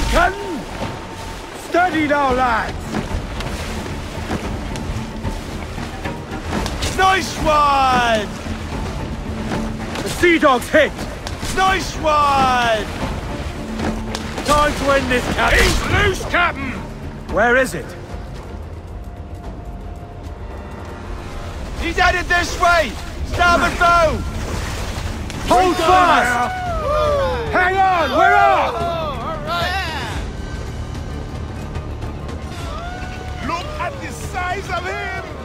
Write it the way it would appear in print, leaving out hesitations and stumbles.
Captain! Steady now, lads! Nice one! The Sea Dog's hit! Nice one! Time to end this, Captain! He's loose, Captain! Where is it? He's headed this way! Starboard bow! Hold fast! Hang on, we're off! Look at the size of him!